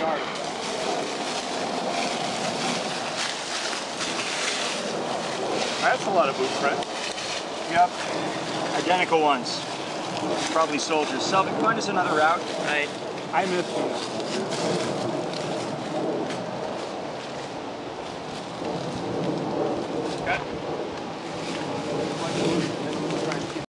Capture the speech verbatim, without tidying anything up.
That's a lot of boot print. Yep. Identical ones. Probably soldiers. Selvig, find us another route. I, I missed you.